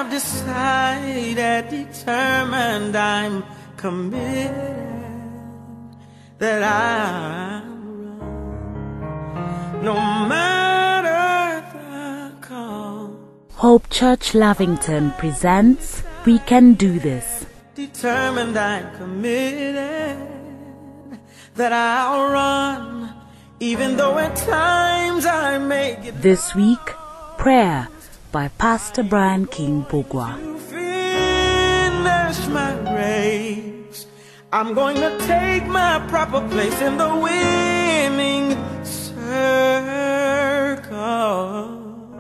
have decided, determined, I'm committed that I'll run, no matter the cost. Hope Church Lavington presents We Can Do This. Determined, I'm committed that I'll run, even though at times I may get. This week, prayer by Pastor Brian King Mbugua. To finish my race, I'm going to take my proper place in the winning circle.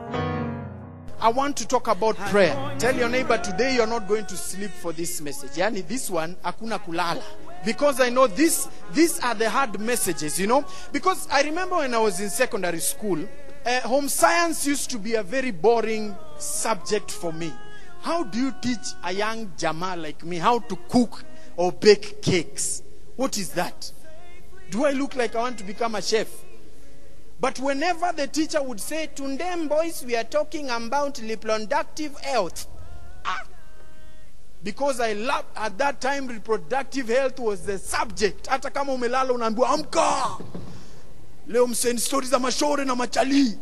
I want to talk about prayer. Tell your neighbor, today you're not going to sleep for this message. Yani this one, hakuna kulala. Because I know these are the hard messages, you know. Because I remember when I was in secondary school, home science used to be a very boring subject for me. How do you teach a young Jama like me how to cook or bake cakes? What is that? Do I look like I want to become a chef? But whenever the teacher would say, "Today, boys, we are talking about reproductive health." Because I loved, at that time, reproductive health was the subject. Hata kama umelala unaambiwa amka. Leo mseni stories za mashore na machali.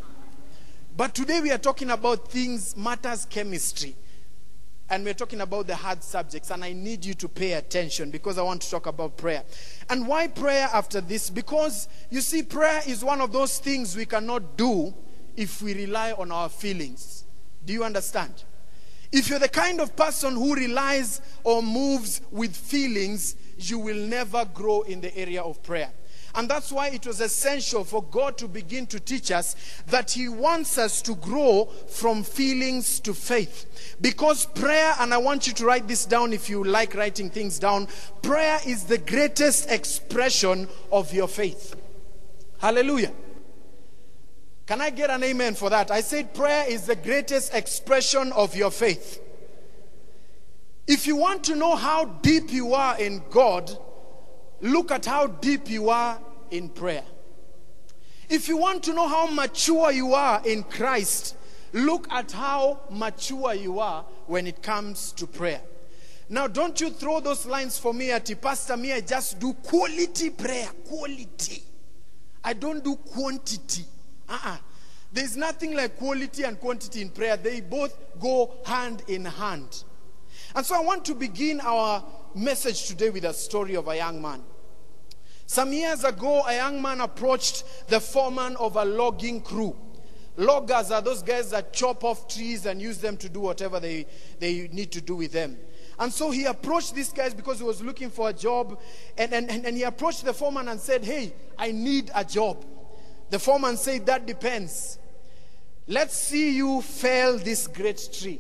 But today we are talking about things, matters chemistry. And we're talking about the hard subjects. And I need you to pay attention because I want to talk about prayer. And why prayer after this? Because, you see, prayer is one of those things we cannot do if we rely on our feelings. Do you understand? If you're the kind of person who relies or moves with feelings, you will never grow in the area of prayer. And that's why it was essential for God to begin to teach us that He wants us to grow from feelings to faith. Because prayer, and I want you to write this down if you like writing things down, prayer is the greatest expression of your faith. Hallelujah. Can I get an amen for that? I said prayer is the greatest expression of your faith. If you want to know how deep you are in God, look at how deep you are in prayer. If you want to know how mature you are in Christ, look at how mature you are when it comes to prayer. Now, don't you throw those lines for me at Pastor me, I just do quality prayer. Quality. I don't do quantity. There's nothing like quality and quantity in prayer. They both go hand in hand. And so I want to begin our message today with a story of a young man. Some years ago, a young man approached the foreman of a logging crew. Loggers are those guys that chop off trees and use them to do whatever they need to do with them. And so he approached these guys because he was looking for a job. And he approached the foreman and said, "Hey, I need a job." The foreman said, "That depends. Let's see you fell this great tree."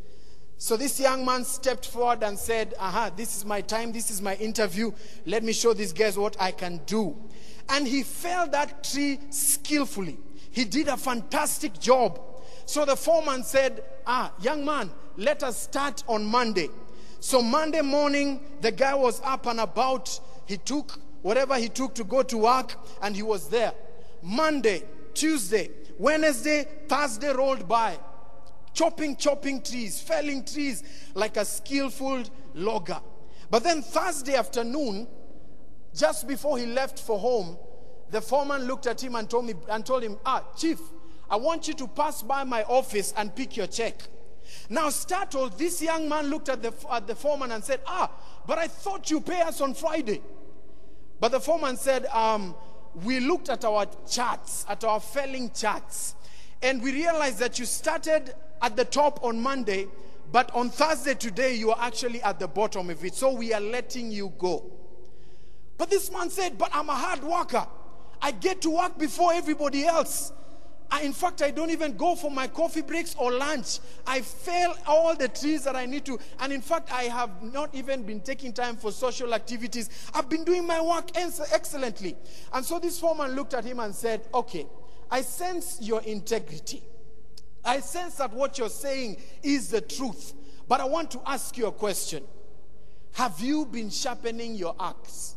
So this young man stepped forward and said, "This is my time, this is my interview. Let me show these guys what I can do." And he felled that tree skillfully. He did a fantastic job. So the foreman said, "Young man, let us start on Monday." So Monday morning, the guy was up and about. He took whatever he took to go to work, and he was there. Monday, Tuesday, Wednesday, Thursday rolled by. Chopping trees, felling trees like a skillful logger. But then Thursday afternoon, just before he left for home, the foreman looked at him and told him, "Chief, I want you to pass by my office and pick your check." Now startled, this young man looked at the foreman and said, "But I thought you pay us on Friday." But the foreman said, "We looked at our charts, at our felling charts, and we realized that you started at the top on Monday, but on Thursday today, you are actually at the bottom of it. So we are letting you go." But this man said, "But I'm a hard worker. I get to work before everybody else. In fact, I don't even go for my coffee breaks or lunch. I fell all the trees that I need to. And in fact, I have not even been taking time for social activities. I've been doing my work excellently." And so this foreman looked at him and said, "Okay, I sense your integrity. I sense that what you're saying is the truth. But I want to ask you a question. Have you been sharpening your axe?"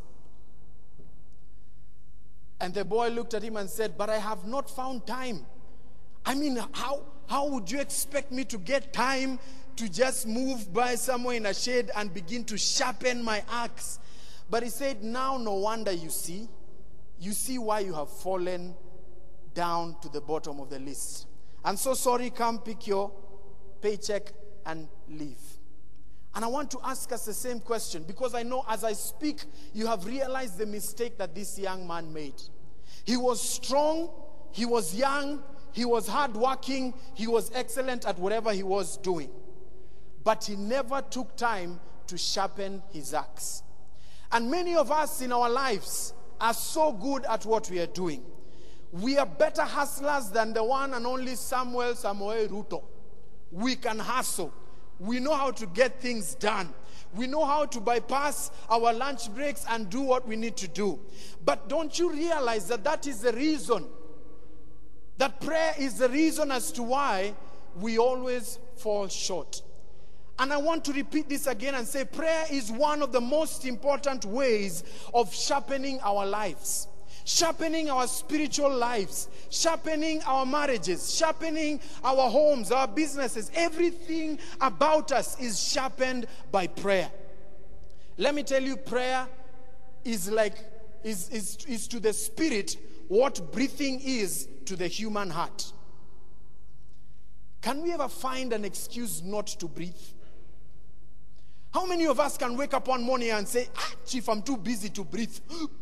And the boy looked at him and said, "But I have not found time. I mean, how would you expect me to get time to just move by somewhere in a shade and begin to sharpen my axe? But he said, now no wonder you see why you have fallen down to the bottom of the list. And so sorry, come pick your paycheck and leave. And I want to ask us the same question, because I know as I speak, you have realized the mistake that this young man made. He was strong, he was young, he was hardworking, he was excellent at whatever he was doing. But he never took time to sharpen his axe. And many of us in our lives are so good at what we are doing. We are better hustlers than the one and only Samuel Ruto. We can hustle. We know how to get things done. We know how to bypass our lunch breaks and do what we need to do. But don't you realize that that is the reason? That prayer is the reason as to why we always fall short. And I want to repeat this again and say prayer is one of the most important ways of sharpening our lives. Sharpening our spiritual lives, sharpening our marriages, sharpening our homes, our businesses. Everything about us is sharpened by prayer. Let me tell you, prayer is to the spirit what breathing is to the human heart. Can we ever find an excuse not to breathe? How many of us can wake up one morning and say, Chief, I'm too busy to breathe?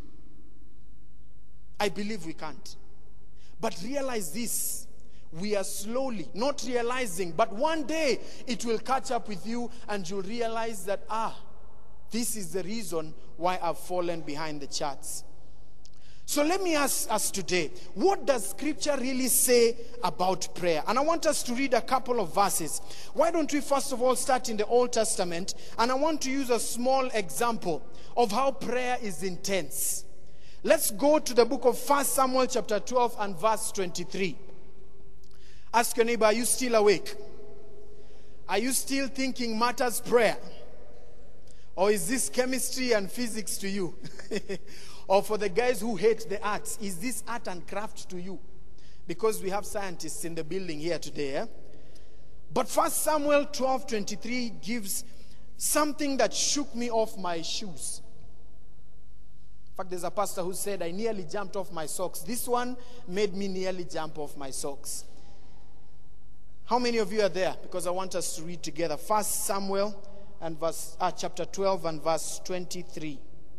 I believe we can't. But realize this, we are slowly, not realizing, but one day it will catch up with you and you'll realize that, this is the reason why I've fallen behind the charts. So let me ask us today, what does Scripture really say about prayer? And I want us to read a couple of verses. Why don't we first of all start in the Old Testament? And I want to use a small example of how prayer is intense. Let's go to the book of 1 Samuel chapter 12 and verse 23. Ask your neighbor, are you still awake? Are you still thinking matters prayer? Or is this chemistry and physics to you? Or for the guys who hate the arts, is this art and craft to you? Because we have scientists in the building here today. Eh? But 1 Samuel 12:23 gives something that shook me off my shoes. In fact, there's a pastor who said, I nearly jumped off my socks. This one made me nearly jump off my socks. How many of you are there? Because I want us to read together. 1 Samuel and chapter 12 and verse 23.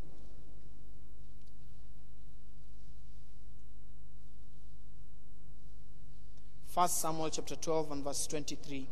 First Samuel chapter 12 and verse 23.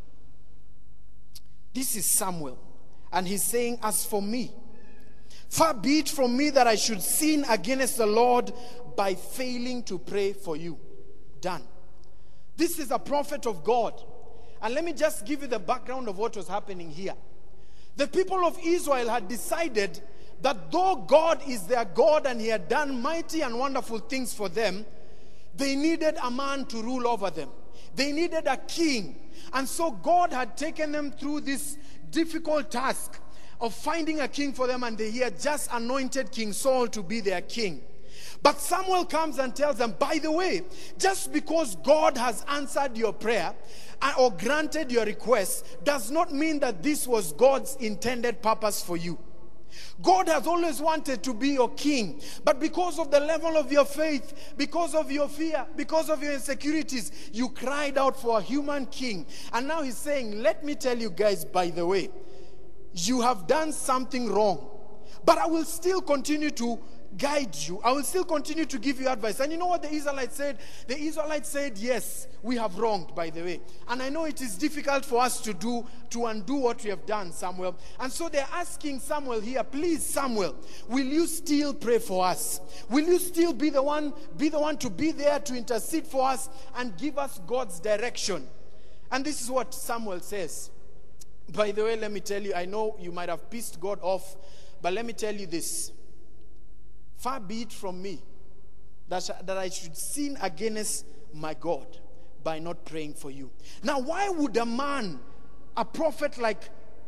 This is Samuel, and he's saying, as for me, far be it from me that I should sin against the Lord by failing to pray for you. Done. This is a prophet of God. And let me just give you the background of what was happening here. The people of Israel had decided that though God is their God and he had done mighty and wonderful things for them, they needed a man to rule over them. They needed a king. And so God had taken them through this difficult task of finding a king for them, and he had just anointed King Saul to be their king. But Samuel comes and tells them, by the way, just because God has answered your prayer or granted your request does not mean that this was God's intended purpose for you. God has always wanted to be your king, but because of the level of your faith, because of your fear, because of your insecurities, you cried out for a human king. And now he's saying, let me tell you guys, by the way, you have done something wrong, but I will still continue to guide you. I will still continue to give you advice. And you know what the Israelites said? The Israelites said, yes, we have wronged, by the way. And I know it is difficult for us to undo what we have done, Samuel. And so they're asking Samuel here, please, Samuel, will you still pray for us? Will you still be the one to be there to intercede for us and give us God's direction? And this is what Samuel says. By the way, let me tell you, I know you might have pissed God off, but let me tell you this. Far be it from me that I should sin against my God by not praying for you. Now, why would a man, a prophet like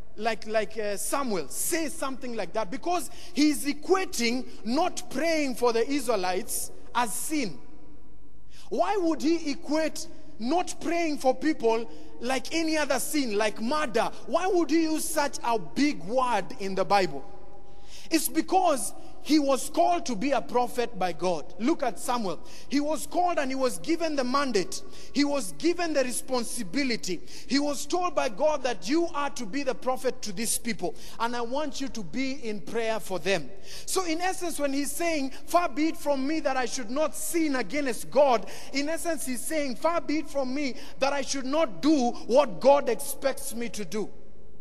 Samuel, say something like that? Because he's equating not praying for the Israelites as sin. Why would he equate not praying for people like any other sin, like murder. Why would he use such a big word in the Bible? It's because he was called to be a prophet by God. Look at Samuel. He was called and he was given the mandate. He was given the responsibility. He was told by God that you are to be the prophet to these people. And I want you to be in prayer for them. So in essence, when he's saying, far be it from me that I should not sin against God, in essence he's saying, far be it from me that I should not do what God expects me to do.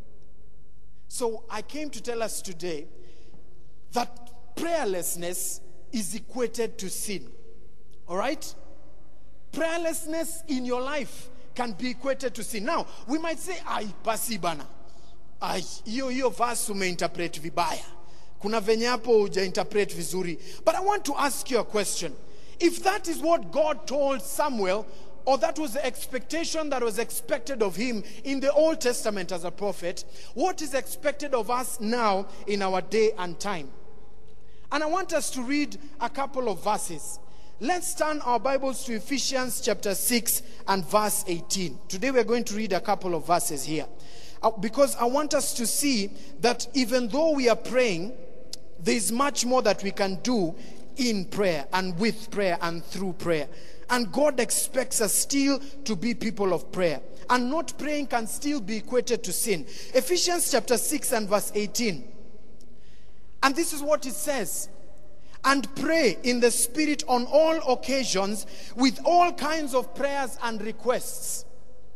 So I came to tell us today that prayerlessness is equated to sin. All right? Prayerlessness in your life can be equated to sin. Now, we might say, ai, basi bana. Ai, hiyo verse umeinterpret vibaya. Kuna venye hapo hujainterpret vizuri. But I want to ask you a question. If that is what God told Samuel, or that was the expectation that was expected of him in the Old Testament as a prophet, what is expected of us now in our day and time? And I want us to read a couple of verses. Let's turn our Bibles to Ephesians chapter 6 and verse 18. Today we're going to read a couple of verses here. Because I want us to see that even though we are praying, there is much more that we can do in prayer and with prayer and through prayer. And God expects us still to be people of prayer. And not praying can still be equated to sin. Ephesians chapter 6 and verse 18. And this is what it says. And pray in the Spirit on all occasions with all kinds of prayers and requests.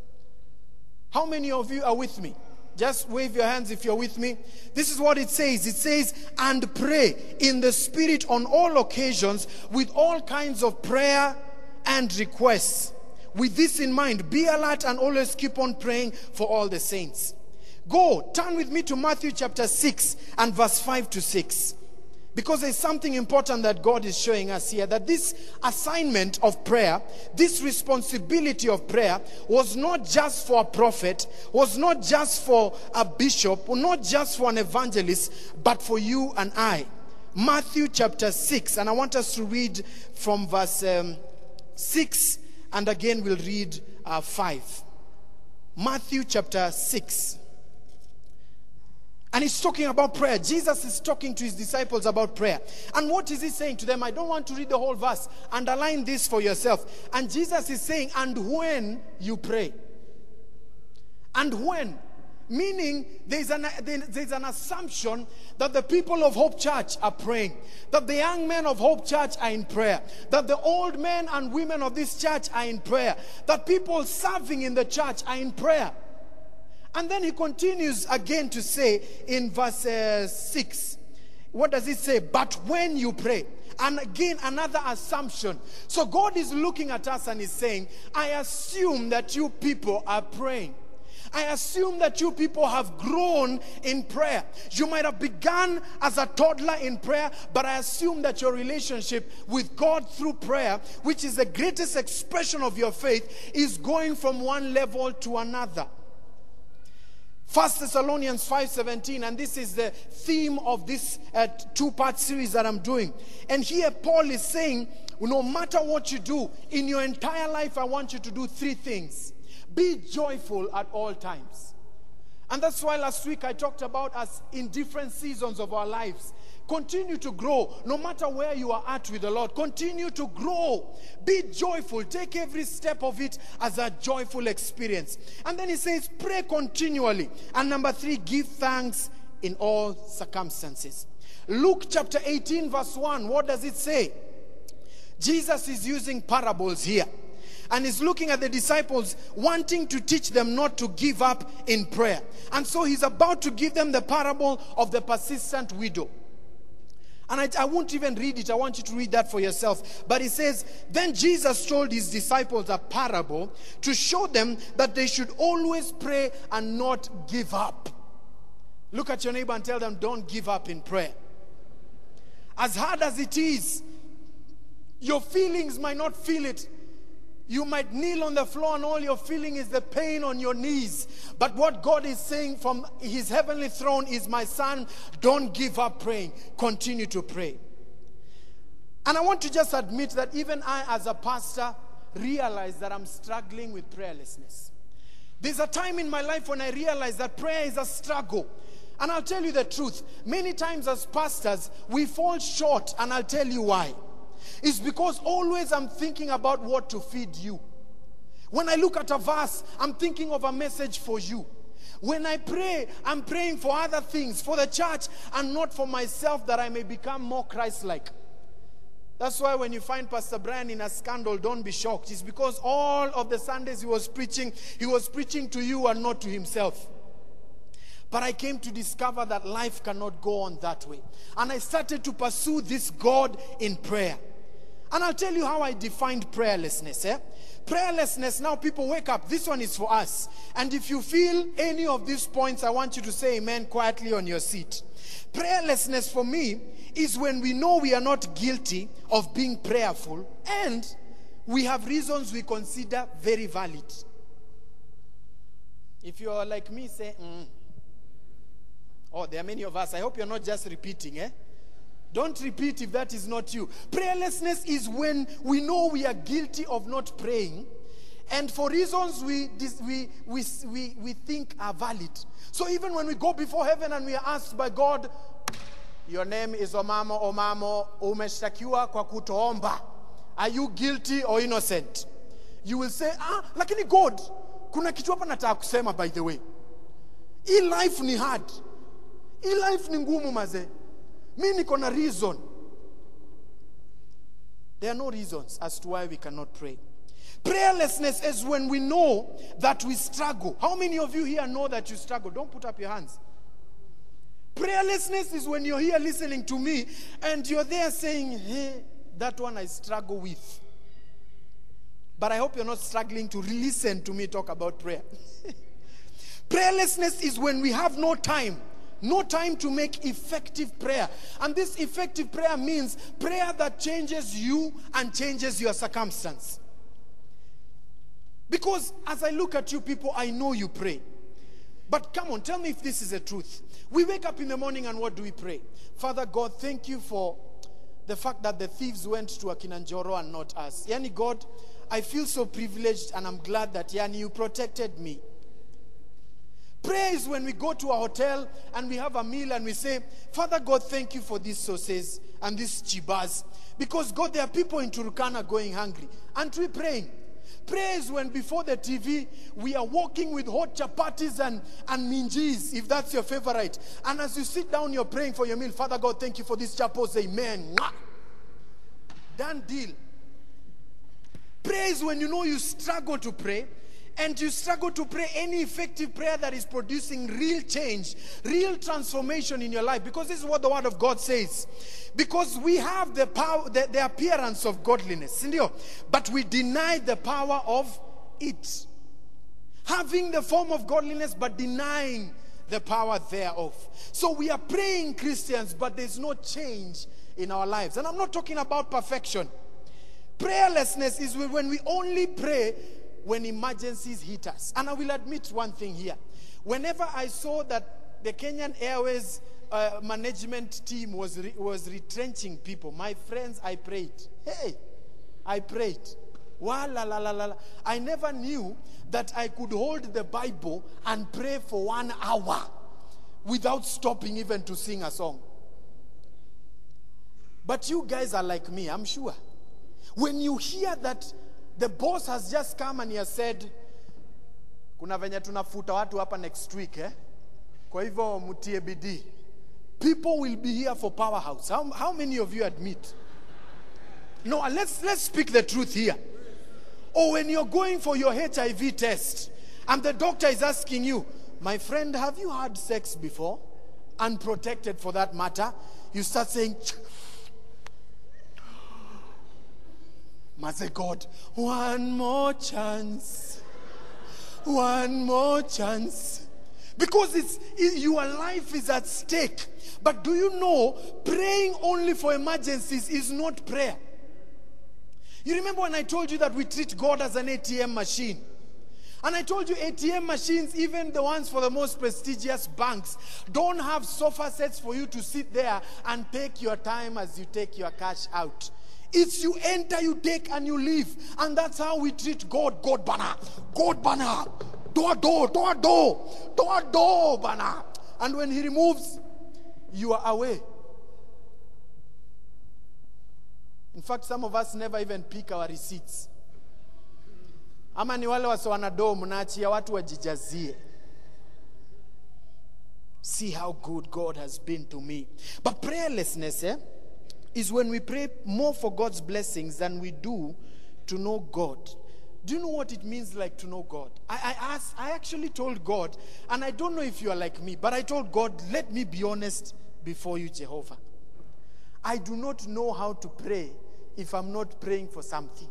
How many of you are with me? Just wave your hands if you're with me. This is what it says. It says, and pray in the Spirit on all occasions with all kinds of prayer and requests. With this in mind, be alert and always keep on praying for all the saints. Go, turn with me to Matthew chapter 6 and verse 5 to 6. Because there's something important that God is showing us here. That this assignment of prayer, this responsibility of prayer, was not just for a prophet, was not just for a bishop, or not just for an evangelist, but for you and I. Matthew chapter 6, and I want us to read from verse 6, and again we'll read 5. Matthew chapter 6. And he's talking about prayer. Jesus is talking to his disciples about prayer. And what is he saying to them? I don't want to read the whole verse. Underline this for yourself. And Jesus is saying, and when you pray. And when. Meaning, there's an assumption that the people of Hope Church are praying. That the young men of Hope Church are in prayer. That the old men and women of this church are in prayer. That people serving in the church are in prayer. And then he continues again to say in verse 6. What does it say? But when you pray. And again, another assumption. So God is looking at us and is saying, I assume that you people are praying. I assume that you people have grown in prayer. You might have begun as a toddler in prayer, but I assume that your relationship with God through prayer, which is the greatest expression of your faith, is going from one level to another. 1 Thessalonians 5:17, and this is the theme of this two-part series that I'm doing. And here Paul is saying, no matter what you do in your entire life, I want you to do 3 things. Be joyful at all times. And that's why last week I talked about us in different seasons of our lives. Continue to grow. No matter where you are at with the Lord, continue to grow. Be joyful. Take every step of it as a joyful experience. And then he says, pray continually. And number 3, give thanks in all circumstances. Luke chapter 18 verse 1, what does it say? Jesus is using parables here. And he's looking at the disciples, wanting to teach them not to give up in prayer. And so he's about to give them the parable of the persistent widow. And I won't even read it. I want you to read that for yourself. But he says, then Jesus told his disciples a parable to show them that they should always pray and not give up. Look at your neighbor and tell them, don't give up in prayer. As hard as it is, your feelings might not feel it. You might kneel on the floor and all you're feeling is the pain on your knees. But what God is saying from his heavenly throne is, my son, don't give up praying. Continue to pray. And I want to just admit that even I, as a pastor, realized that I'm struggling with prayerlessness. There's a time in my life when I realized that prayer is a struggle. And I'll tell you the truth. Many times as pastors, we fall short, and I'll tell you why. It's because always I'm thinking about what to feed you. When I look at a verse, I'm thinking of a message for you. When I pray, I'm praying for other things, for the church, and not for myself, that I may become more Christ-like. That's why when you find Pastor Brian in a scandal, don't be shocked. It's because all of the Sundays he was preaching to you and not to himself. But I came to discover that life cannot go on that way. And I started to pursue this God in prayer. And I'll tell you how I defined prayerlessness. Prayerlessness, now people wake up. This one is for us. And if you feel any of these points, I want you to say amen quietly on your seat. Prayerlessness for me is when we know we are not guilty of being prayerful and we have reasons we consider very valid. If you are like me, say, Oh, there are many of us. I hope you're not just repeating, Don't repeat if that is not you. Prayerlessness is when we know we are guilty of not praying, and for reasons we think are valid. So even when we go before heaven and we are asked by God, your name is Omamo, umeshtakiwa kwa kutoomba. Are you guilty or innocent? You will say, lakini God, kuna kitu hapa nataka kusema by the way. Hii life ni hard. Hii life ni ngumu maze. Mimi niko na reason. There are no reasons as to why we cannot pray. Prayerlessness is when we know that we struggle. How many of you here know that you struggle? Don't put up your hands. Prayerlessness is when you're here listening to me and you're there saying, hey, that one I struggle with. But I hope you're not struggling to listen to me talk about prayer. Prayerlessness is when we have no time to make effective prayer. And this effective prayer means prayer that changes you and changes your circumstance. Because as I look at you people, I know you pray. But come on, tell me if this is the truth. We wake up in the morning and what do we pray? Father God, thank you for the fact that the thieves went to Akinanjoro and not us. Yani God, I feel so privileged and I'm glad that Yani you protected me. Prayer is when we go to a hotel and we have a meal and we say, Father God, thank you for these sauces and these chibas. Because God, there are people in Turkana going hungry. Aren't we praying? Prayer is when before the TV, we are walking with hot chapatis and minjis, if that's your favorite. And as you sit down, you're praying for your meal. Father God, thank you for these chapos. Amen. Mwah. Done deal. Prayer is when you know you struggle to pray. And you struggle to pray any effective prayer that is producing real change, real transformation in your life. Because this is what the Word of God says. Because we have the power, the appearance of godliness, but we deny the power of it. Having the form of godliness, but denying the power thereof. So we are praying Christians, but there's no change in our lives. And I'm not talking about perfection. Prayerlessness is when we only pray when emergencies hit us. And I will admit one thing here. Whenever I saw that the Kenyan Airways management team was retrenching people, my friends, I prayed. Hey, I prayed. I never knew that I could hold the Bible and pray for 1 hour without stopping even to sing a song. But you guys are like me, I'm sure. When you hear that the boss has just come and he has said, kuna venye tunafuta watu hapa next week, kwa hivyo mutie bidii. People will be here for Powerhouse. How many of you admit? No, let's speak the truth here. Or when you're going for your HIV test and the doctor is asking you, my friend, have you had sex before? Unprotected for that matter. You start saying, Mother God, one more chance. One more chance. Because your life is at stake. But do you know, praying only for emergencies is not prayer. You remember when I told you that we treat God as an ATM machine? And I told you ATM machines, even the ones for the most prestigious banks, don't have sofa sets for you to sit there and take your time as you take your cash out. It's you enter, you take, and you leave. And that's how we treat God. God bana. God bana. Do bana. And when he removes, you are away. In fact, some of us never even pick our receipts. Ama ni wale wase wanadoo mnaachia watu wajijazie. See how good God has been to me. But prayerlessness is when we pray more for God's blessings than we do to know God. Do you know what it means like to know God? I actually told God, and I don't know if you are like me, but I told God, let me be honest before you, Jehovah. I do not know how to pray if I'm not praying for something.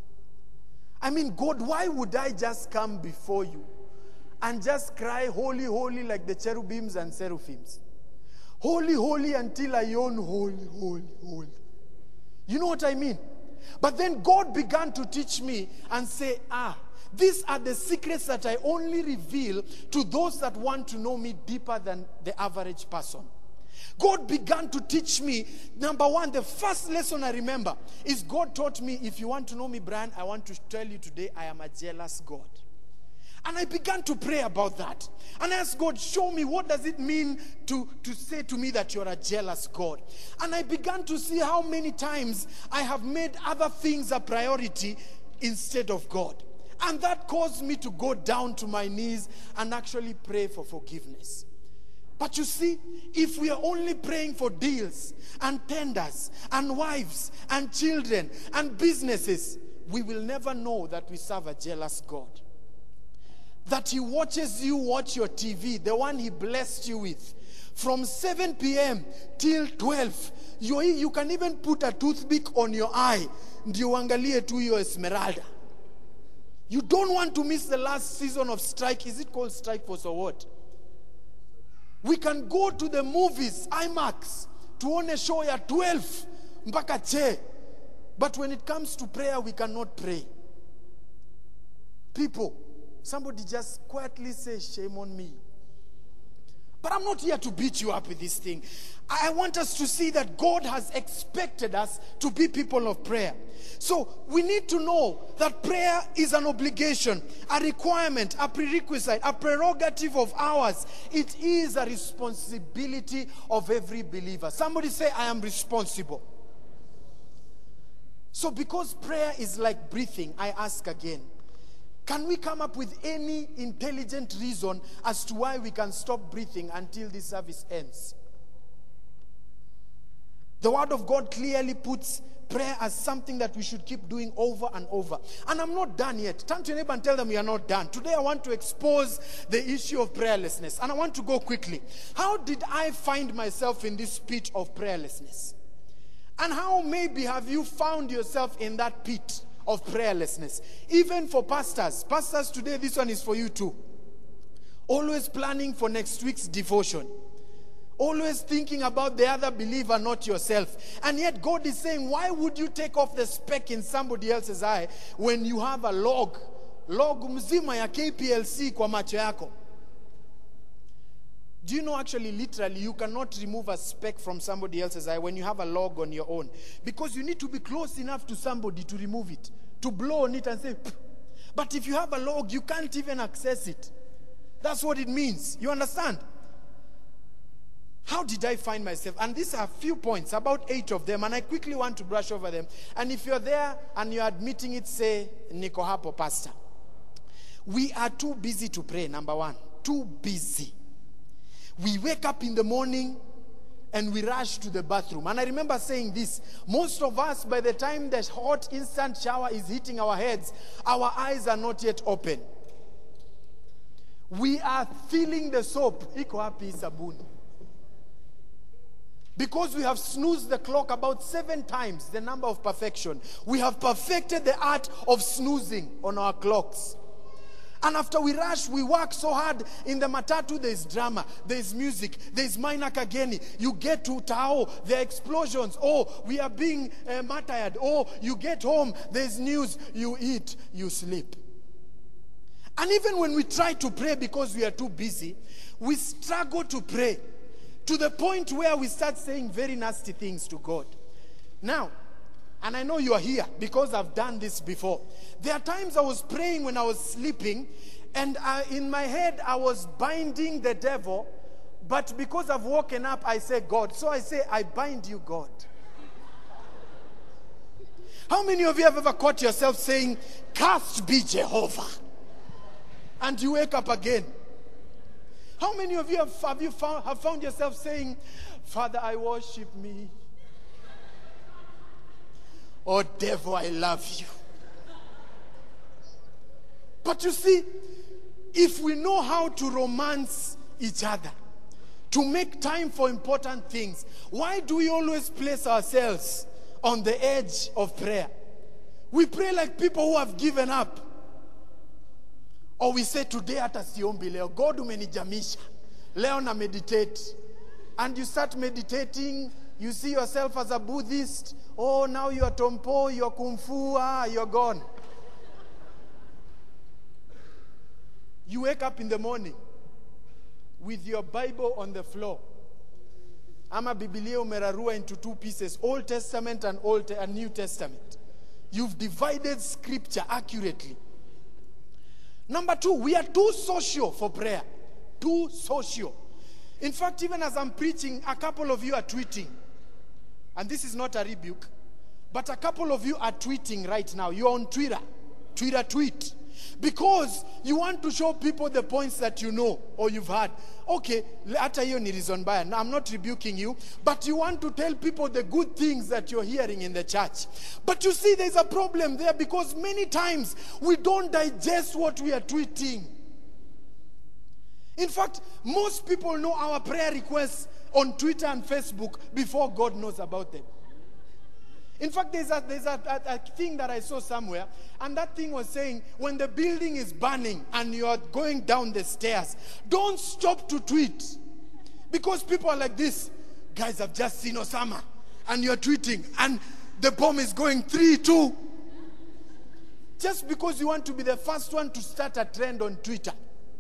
I mean, God, why would I just come before you and just cry, holy, holy, like the cherubims and seraphims? Holy, holy, until I yawn, holy, holy, holy. You know what I mean? But then God began to teach me and say, these are the secrets that I only reveal to those that want to know me deeper than the average person. God began to teach me. Number one, the first lesson I remember is God taught me, if you want to know me, Brian, I want to tell you today, I am a jealous God. And I began to pray about that. And I asked God, show me, what does it mean to say to me that you're a jealous God? And I began to see how many times I have made other things a priority instead of God. And that caused me to go down to my knees and actually pray for forgiveness. But you see, if we are only praying for deals and tenders and wives and children and businesses, we will never know that we serve a jealous God. That he watches you watch your TV, the one he blessed you with, from 7 p.m. till 12. You can even put a toothpick on your eye. Ndio uangalie tu hiyo Esmeralda. You don't want to miss the last season of Strike. Is it called Strike Force or what? We can go to the movies, IMAX, tuone show ya 12 mpaka che. But when it comes to prayer, we cannot pray. People, somebody just quietly say, shame on me. But I'm not here to beat you up with this thing. I want us to see that God has expected us to be people of prayer. So we need to know that prayer is an obligation, a requirement, a prerequisite, a prerogative of ours. It is a responsibility of every believer. Somebody say, I am responsible. So because prayer is like breathing, I ask again, can we come up with any intelligent reason as to why we can stop breathing until this service ends? The Word of God clearly puts prayer as something that we should keep doing over and over. And I'm not done yet. Turn to your neighbor and tell them we are not done. Today I want to expose the issue of prayerlessness. And I want to go quickly. How did I find myself in this pit of prayerlessness? And how maybe have you found yourself in that pit of prayerlessness? Even for pastors. Pastors, today this one is for you too. Always planning for next week's devotion. Always thinking about the other believer, not yourself. And yet God is saying, why would you take off the speck in somebody else's eye when you have a log mzima ya KPLC kwa macho yako? Do you know actually literally you cannot remove a speck from somebody else's eye when you have a log on your own? Because you need to be close enough to somebody to remove it, to blow on it and say, pff. But if you have a log, you can't even access it. That's what it means. You understand? How did I find myself? And these are a few points, about 8 of them, and I quickly want to brush over them. And if you're there and you're admitting it, say, Niko hapo, Pastor. We are too busy to pray, number one. Too busy. We wake up in the morning and we rush to the bathroom. And I remember saying this. Most of us, by the time the hot instant shower is hitting our heads, our eyes are not yet open. We are feeling the soap. Iko hapi sabuni. Because we have snoozed the clock about 7 times, the number of perfection. We have perfected the art of snoozing on our clocks. And after we rush, we work so hard. In the matatu, there is drama, there is music, there is Maina Kageni. You get to Tao, there are explosions. Oh, we are being martyred. Oh, you get home, there is news. You eat, you sleep. And even when we try to pray because we are too busy, we struggle to pray. To the point where we start saying very nasty things to God. Now, And I know you are here because I've done this before. There are times I was praying when I was sleeping, and in my head I was binding the devil, but because I've woken up, I say God. So I say, I bind you, God. How many of you have ever caught yourself saying, "Cursed be Jehovah," and you wake up again? How many of you have found yourself saying, "Father, I worship me"? "Oh, devil, I love you"? But you see, if we know how to romance each other, to make time for important things, why do we always place ourselves on the edge of prayer? We pray like people who have given up. Or we say, "Today hata siombi leo, God umenijamisha, leo na meditate." And you start meditating, you see yourself as a Buddhist. Oh, now you are Tompo, you are Kung Fu, you're gone. You wake up in the morning with your Bible on the floor. Ama Biblia umerarua into two pieces, Old Testament and New Testament. You've divided scripture accurately. Number two, we are too social for prayer. Too social. In fact, even as I'm preaching, a couple of you are tweeting. And this is not a rebuke, but a couple of you are tweeting right now. You're on Twitter. Twitter tweet. Because you want to show people the points that you know or you've heard. Okay, hata hiyo ni reason baya. Now, I'm not rebuking you, but you want to tell people the good things that you're hearing in the church. But you see, there's a problem there because many times we don't digest what we are tweeting. In fact, most people know our prayer requests on Twitter and Facebook before God knows about them. In fact, there's a thing that I saw somewhere, and that thing was saying, when the building is burning and you are going down the stairs, don't stop to tweet. Because people are like this, "Guys, I've just seen Osama," and you're tweeting, and the bomb is going 3-2. Just because you want to be the first one to start a trend on Twitter.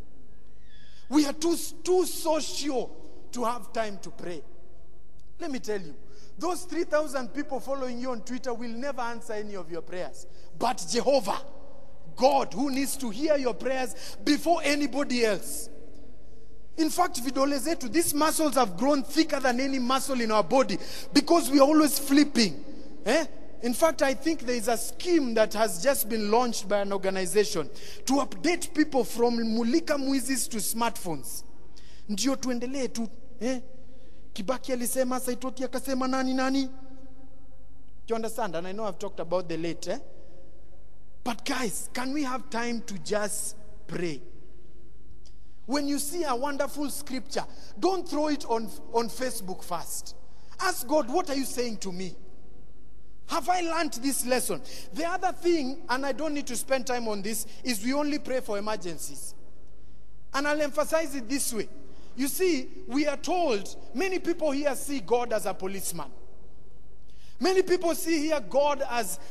We are too social to have time to pray. Let me tell you, those 3,000 people following you on Twitter will never answer any of your prayers. But Jehovah, God, who needs to hear your prayers before anybody else. In fact, vidole zetu, these muscles have grown thicker than any muscle in our body because we are always flipping. In fact, I think there is a scheme that has just been launched by an organization to update people from mulika mwizis to smartphones. Ndio tuendelee tu, Kibaki alisema, Saitoti akasema nani. Do you understand? And I know I've talked about the late. But guys, can we have time to just pray? When you see a wonderful scripture, don't throw it on Facebook first. Ask God, what are you saying to me? Have I learned this lesson? The other thing, and I don't need to spend time on this, is we only pray for emergencies. And I'll emphasize it this way. You see, we are told, many people here see God as a policeman. Many people see here God as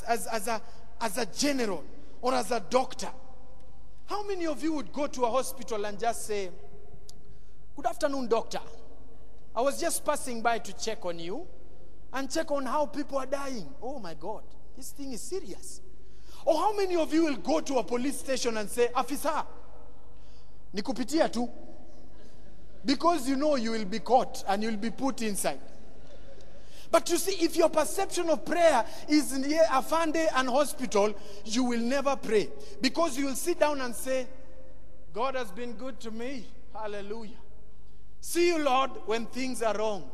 a general or as a doctor. How many of you would go to a hospital and just say, "Good afternoon, doctor. I was just passing by to check on you and check on how people are dying. Oh my God, this thing is serious." Or how many of you will go to a police station and say, "Afisa, nikupitia tu," because you know you will be caught and you will be put inside. But you see, if your perception of prayer is in Afande and hospital, you will never pray. Because you will sit down and say, "God has been good to me. Hallelujah. See you, Lord, when things are wrong."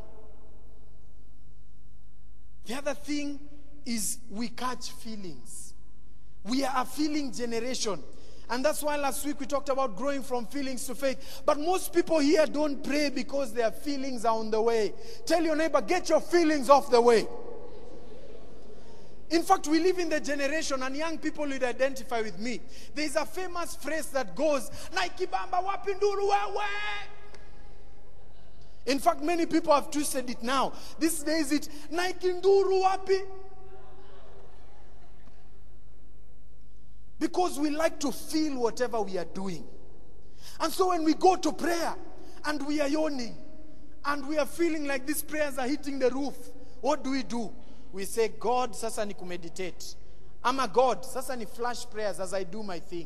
The other thing is we catch feelings. We are a feeling generation. And that's why last week we talked about growing from feelings to faith. But most people here don't pray because their feelings are on the way. Tell your neighbor, get your feelings off the way. In fact, we live in the generation, and young people will identify with me. There is a famous phrase that goes, "Naikibamba wapinduru wewe." In fact, many people have twisted it now. These days it's "Naikinduru wapi." Because we like to feel whatever we are doing. And so when we go to prayer and we are yawning and we are feeling like these prayers are hitting the roof, what do? we say, God, sasa ni kumeditate. I'm a God, sasa ni flash prayers as I do my thing.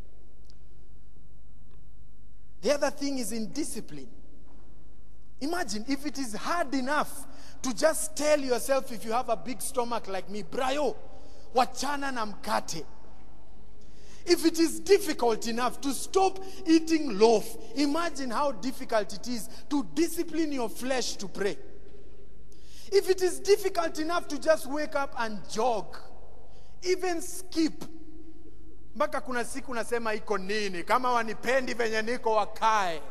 The other thing is in discipline. Imagine if it is hard enough to just tell yourself, if you have a big stomach like me, brayo, wachana na mkate. If it is difficult enough to stop eating loaf, imagine how difficult it is to discipline your flesh to pray. If it is difficult enough to just wake up and jog, even skip. Mpaka kuna siku nasema iko nini, kama wanipendi venye niko wakae.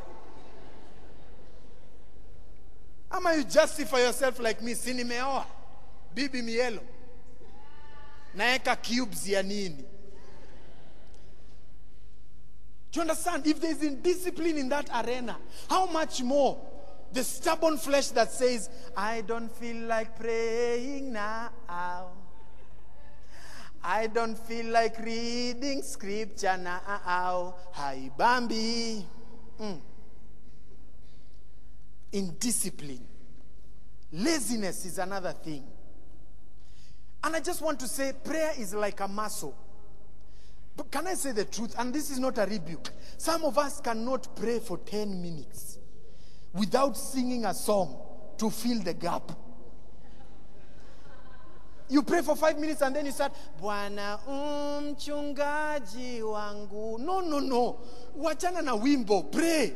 Ama you justify yourself like me, si nimeoa bibi mielo, naeka cubes ya nini? Do you understand? If there is indiscipline in that arena, how much more the stubborn flesh that says, I don't feel like praying now. I don't feel like reading scripture now. Hi, Bambi. Indiscipline. Laziness is another thing. And I just want to say, prayer is like a muscle. But can I say the truth? And this is not a rebuke. Some of us cannot pray for 10 minutes without singing a song to fill the gap. You pray for 5 minutes and then you start, Bwana mchungaji wangu. No. Wachana na wimbo. Pray.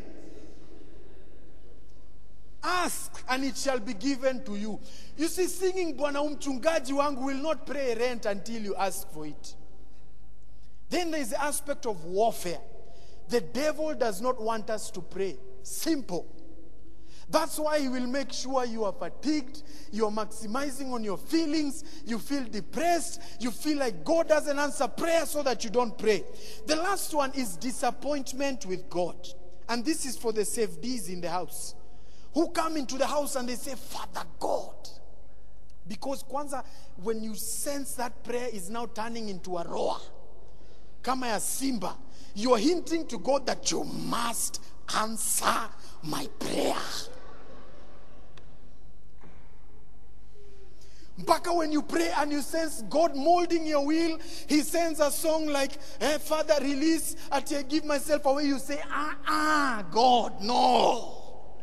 Ask and it shall be given to you. You see, singing Bwana mchungaji wangu will not pay rent until you ask for it. Then there is the aspect of warfare. The devil does not want us to pray. Simple. That's why he will make sure you are fatigued, you are maximizing on your feelings, you feel depressed, you feel like God doesn't answer prayer so that you don't pray. The last one is disappointment with God. And this is for the safeties in the house, who come into the house and they say, Father God. Because kwanza, when you sense that prayer is now turning into a roar, kama ya simba, you are hinting to God that you must answer my prayer. Mpaka when you pray and you sense God molding your will, he sends a song like, hey, Father, release, until I give myself away. You say, God, no.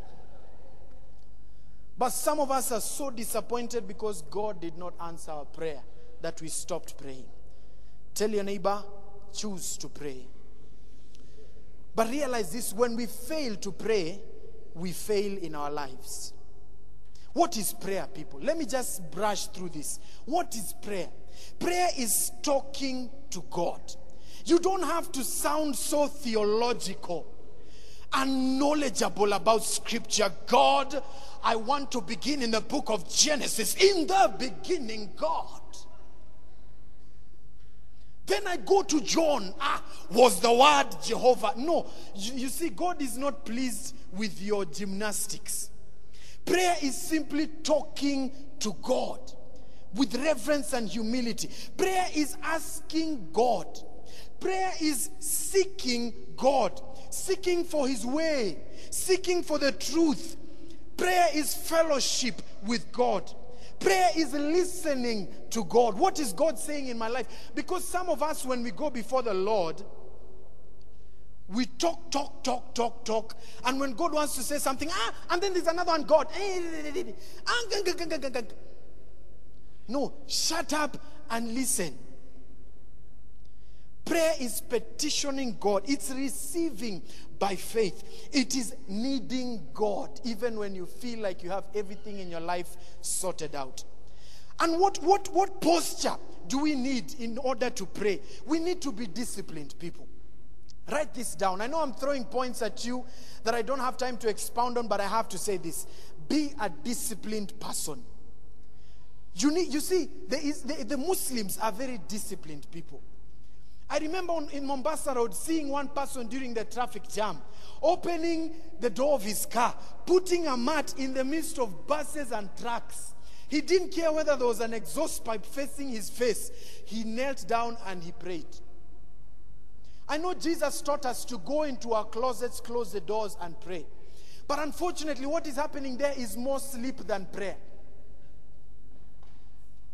But some of us are so disappointed because God did not answer our prayer that we stopped praying. Tell your neighbor, choose to pray. But realize this, when we fail to pray, we fail in our lives. What is prayer, people? Let me just brush through this. What is prayer? Prayer is talking to God. You don't have to sound so theological and knowledgeable about scripture. God, I want to begin in the book of Genesis. In the beginning, God. Then I go to John. Was the word Jehovah? No. You see, God is not pleased with your gymnastics. Prayer is simply talking to God with reverence and humility. Prayer is asking God. Prayer is seeking God, seeking for his way, seeking for the truth. Prayer is fellowship with God. Prayer is listening to God. What is God saying in my life? Because some of us, when we go before the Lord, we talk. And when God wants to say something, and then there's another one, God. No, shut up and listen. Prayer is petitioning God. It's receiving by faith. It is needing God, even when you feel like you have everything in your life sorted out. And what posture do we need in order to pray? We need to be disciplined, people. Write this down. I know I'm throwing points at you that I don't have time to expound on, but I have to say this. Be a disciplined person. You see, the Muslims are very disciplined people. I remember in Mombasa Road seeing one person during the traffic jam, opening the door of his car, putting a mat in the midst of buses and trucks. He didn't care whether there was an exhaust pipe facing his face. He knelt down and he prayed. I know Jesus taught us to go into our closets, close the doors and pray. But unfortunately, what is happening there is more sleep than prayer.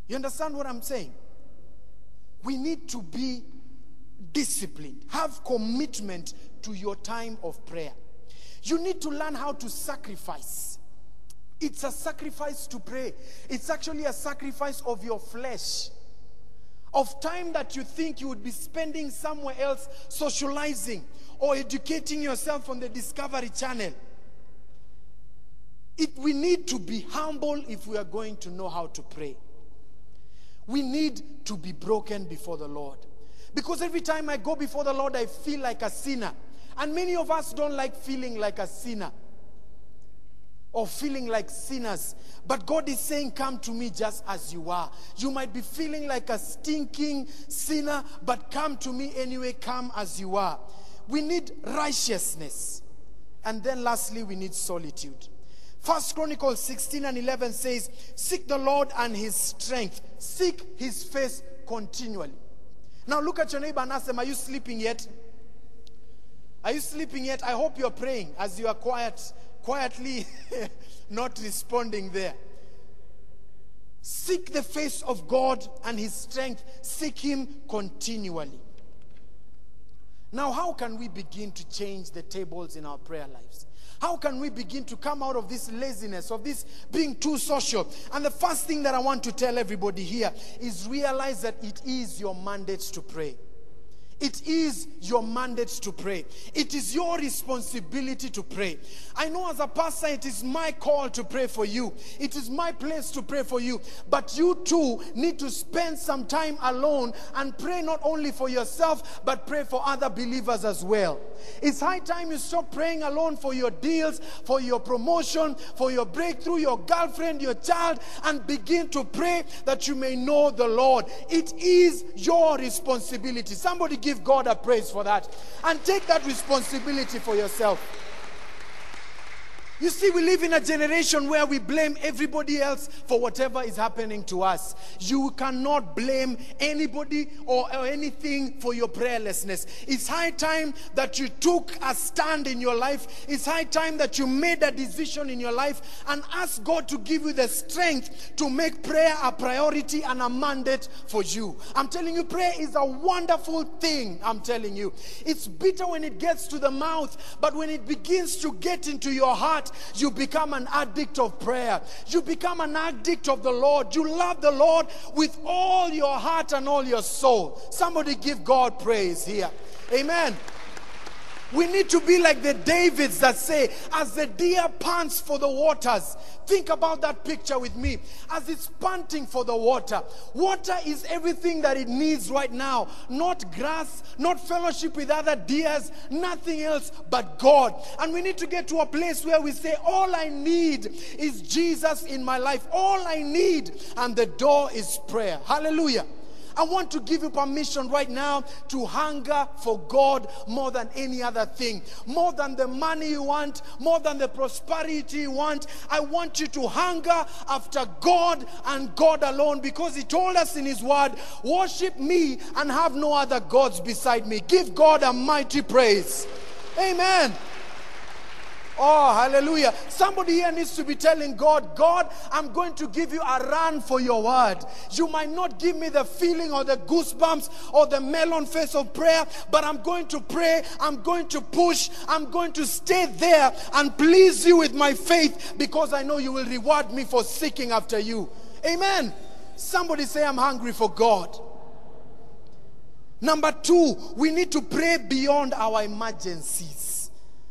You understand what I'm saying? We need to be disciplined. Have commitment to your time of prayer. You need to learn how to sacrifice. It's a sacrifice to pray. It's actually a sacrifice of your flesh, of time that you think you would be spending somewhere else socializing or educating yourself on the Discovery Channel. We need to be humble if we are going to know how to pray. We need to be broken before the Lord. Because every time I go before the Lord, I feel like a sinner. And many of us don't like feeling like a sinner or feeling like sinners. But God is saying, come to me just as you are. You might be feeling like a stinking sinner, but come to me anyway, come as you are. We need righteousness. And then lastly, we need solitude. 1 Chronicles 16:11 says, seek the Lord and his strength. Seek his face continually. Now look at your neighbor and ask them, are you sleeping yet? Are you sleeping yet? I hope you're praying as you are quietly not responding there. Seek the face of God and his strength. Seek him continually. Now, how can we begin to change the tables in our prayer lives? How can we begin to come out of this laziness, of this being too social? And the first thing that I want to tell everybody here is realize that it is your mandate to pray. It is your mandate to pray. It is your responsibility to pray. I know as a pastor, it is my call to pray for you. It is my place to pray for you. But you too need to spend some time alone and pray not only for yourself, but pray for other believers as well. It's high time you stop praying alone for your deals, for your promotion, for your breakthrough, your girlfriend, your child, and begin to pray that you may know the Lord. It is your responsibility. Somebody give God a praise for that. And take that responsibility for yourself. You see, we live in a generation where we blame everybody else for whatever is happening to us. You cannot blame anybody or anything for your prayerlessness. It's high time that you took a stand in your life. It's high time that you made a decision in your life and ask God to give you the strength to make prayer a priority and a mandate for you. I'm telling you, prayer is a wonderful thing. I'm telling you. It's bitter when it gets to the mouth, but when it begins to get into your heart, you become an addict of prayer. You become an addict of the Lord. You love the Lord with all your heart and all your soul. Somebody give God praise here. Amen. We need to be like the Davids that say, as the deer pants for the waters. Think about that picture with me. As it's panting for the water. Water is everything that it needs right now. Not grass, not fellowship with other deers, nothing else but God. And we need to get to a place where we say, all I need is Jesus in my life. All I need, and the door is prayer. Hallelujah. I want to give you permission right now to hunger for God more than any other thing. More than the money you want, more than the prosperity you want. I want you to hunger after God and God alone, because He told us in His word, worship me and have no other gods beside me. Give God a mighty praise. Amen. Oh, hallelujah. Somebody here needs to be telling God, God, I'm going to give you a run for your word. You might not give me the feeling or the goosebumps or the melon face of prayer, but I'm going to pray, I'm going to push, I'm going to stay there and please you with my faith, because I know you will reward me for seeking after you. Amen. Somebody say, I'm hungry for God. Number 2, we need to pray beyond our emergencies.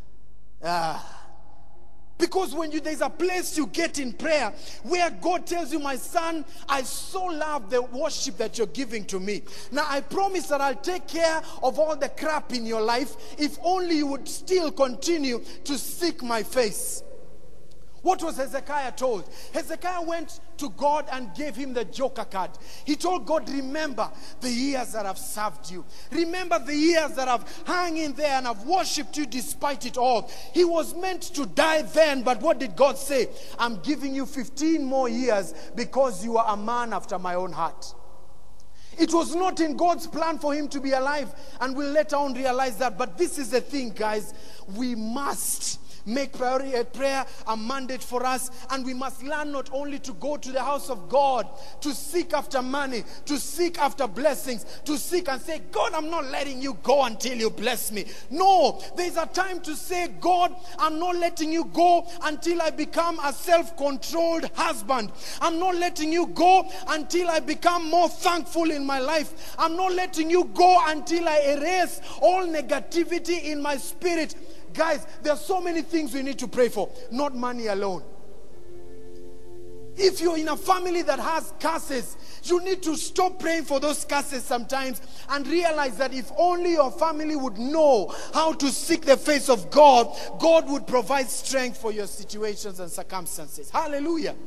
Because when there's a place you get in prayer where God tells you, my son, I so love the worship that you're giving to me. Now I promise that I'll take care of all the crap in your life if only you would still continue to seek my face. What was Hezekiah told? Hezekiah went to God and gave him the joker card. He told God, remember the years that I've served you. Remember the years that I've hung in there and I've worshipped you despite it all. He was meant to die then, but what did God say? I'm giving you 15 more years because you are a man after my own heart. It was not in God's plan for him to be alive, and we'll later on realize that. But this is the thing, guys. We must Make prayer a mandate for us, and we must learn not only to go to the house of God, to seek after money, to seek after blessings, to seek and say, God, I'm not letting you go until you bless me. No, there's a time to say, God, I'm not letting you go until I become a self-controlled husband. I'm not letting you go until I become more thankful in my life. I'm not letting you go until I erase all negativity in my spirit. Guys, there are so many things we need to pray for, not money alone. If you're in a family that has curses, you need to stop praying for those curses sometimes and realize that if only your family would know how to seek the face of God, God would provide strength for your situations and circumstances. Hallelujah.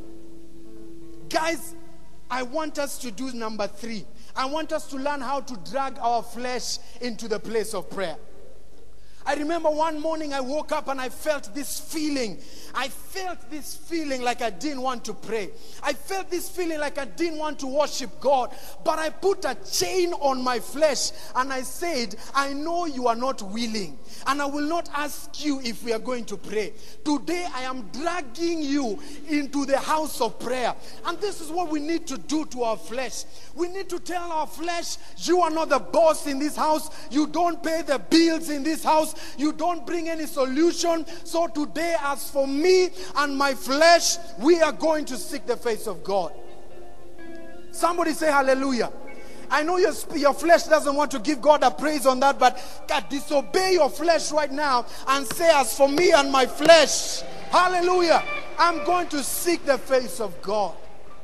Guys, I want us to do number 3. I want us to learn how to drag our flesh into the place of prayer. I remember one morning I woke up and I felt this feeling. I felt this feeling like I didn't want to pray. I felt this feeling like I didn't want to worship God. But I put a chain on my flesh and I said, I know you are not willing. And I will not ask you if we are going to pray. Today I am dragging you into the house of prayer. And this is what we need to do to our flesh. We need to tell our flesh, you are not the boss in this house. You don't pay the bills in this house. You don't bring any solution. So today, as for me and my flesh, we are going to seek the face of God. Somebody say hallelujah. I know your flesh doesn't want to give God a praise on that, but God, disobey your flesh right now and say, as for me and my flesh, hallelujah, I'm going to seek the face of God.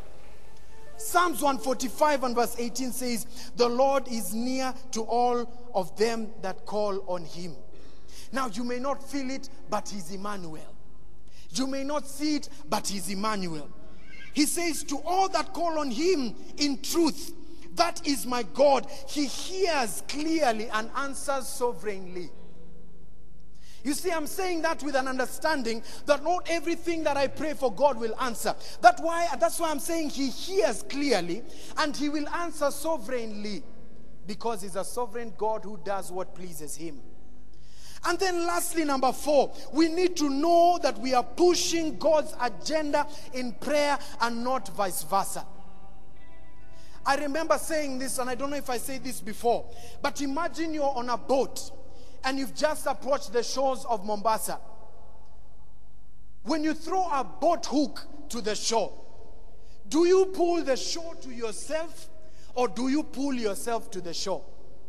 Psalms 145 and verse 18 says, the Lord is near to all of them that call on him. Now, you may not feel it, but he's Emmanuel. You may not see it, but he's Emmanuel. He says, to all that call on him in truth, that is my God. He hears clearly and answers sovereignly. You see, I'm saying that with an understanding that not everything that I pray for God will answer. That's why I'm saying he hears clearly and he will answer sovereignly, because he's a sovereign God who does what pleases him. And then lastly, number 4, we need to know that we are pushing God's agenda in prayer and not vice versa. I remember saying this, and I don't know if I said this before, but imagine you're on a boat and you've just approached the shores of Mombasa. When you throw a boat hook to the shore, do you pull the shore to yourself or do you pull yourself to the shore?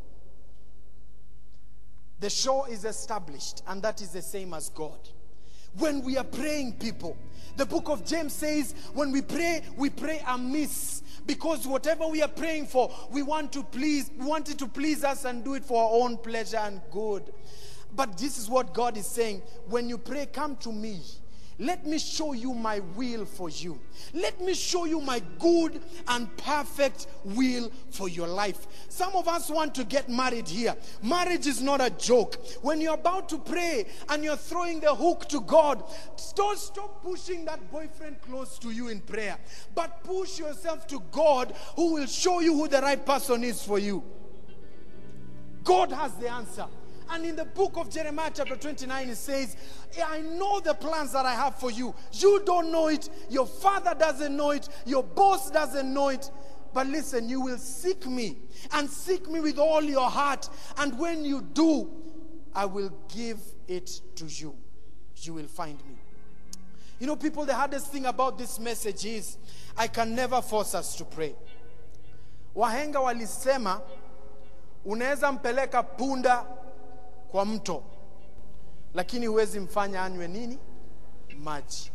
The shore is established, and that is the same as God. When we are praying, people, the book of James says, when we pray amiss, because whatever we are praying for, we want it to please us and do it for our own pleasure and good. But this is what God is saying. When you pray, come to me. Let me show you my will for you. Let me show you my good and perfect will for your life. Some of us want to get married here. Marriage is not a joke. When you're about to pray and you're throwing the hook to God, don't stop pushing that boyfriend close to you in prayer. But push yourself to God, who will show you who the right person is for you. God has the answer. And in the book of Jeremiah chapter 29, it says, I know the plans that I have for you. You don't know it. Your father doesn't know it. Your boss doesn't know it. But listen, you will seek me and seek me with all your heart. And when you do, I will give it to you. You will find me. You know, people, the hardest thing about this message is I can never force us to pray. Wahenga walisema, unaweza mpeleka punda kwa mto, lakini huwezi mfanya anywe nini? Maji.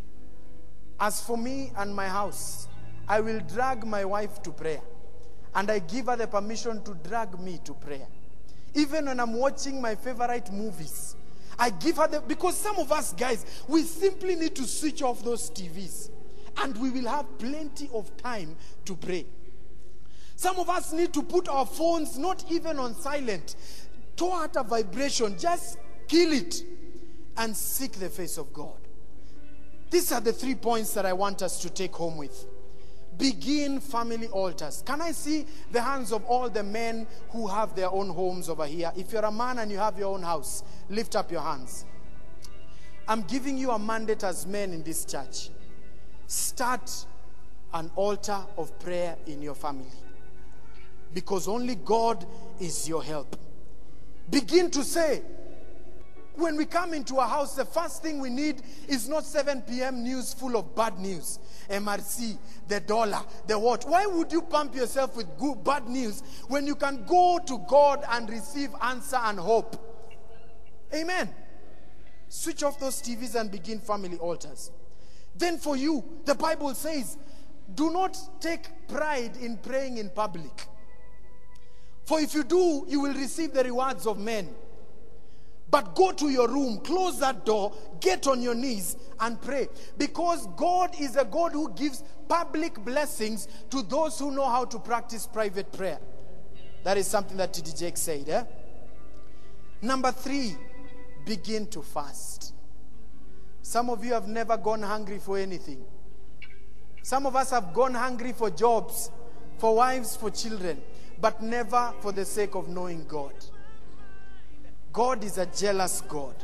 As for me and my house, I will drag my wife to prayer. And I give her the permission to drag me to prayer. Even when I'm watching my favorite movies, I give her because some of us guys, we simply need to switch off those TVs. And we will have plenty of time to pray. Some of us need to put our phones not even on silent. Toa at a vibration, just kill it and seek the face of God. These are the 3 points that I want us to take home with. Begin family altars. Can I see the hands of all the men who have their own homes over here? If you're a man and you have your own house, lift up your hands. I'm giving you a mandate as men in this church. Start an altar of prayer in your family. Because only God is your help. Begin to say, when we come into a house, the first thing we need is not 7 p.m. news full of bad news. MRC, the dollar, the what. Why would you pump yourself with good, bad news when you can go to God and receive answer and hope? Amen. Switch off those TVs and begin family altars. Then for you, the Bible says, do not take pride in praying in public. For if you do, you will receive the rewards of men. But go to your room, close that door, get on your knees and pray. Because God is a God who gives public blessings to those who know how to practice private prayer. That is something that T.D. Jakes said. Number 3, begin to fast. Some of you have never gone hungry for anything. Some of us have gone hungry for jobs, for wives, for children, but never for the sake of knowing God. God is a jealous God.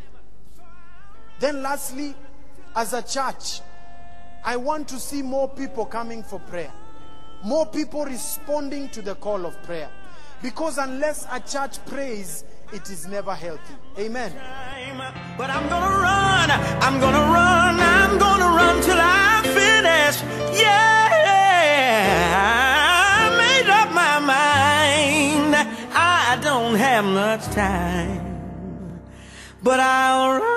Then lastly, as a church, I want to see more people coming for prayer. More people responding to the call of prayer. Because unless a church prays, it is never healthy. Amen. But I'm gonna run, I'm gonna run, I'm gonna run till I finish. Yeah, I made up my mind. I don't have much time, but I'll run.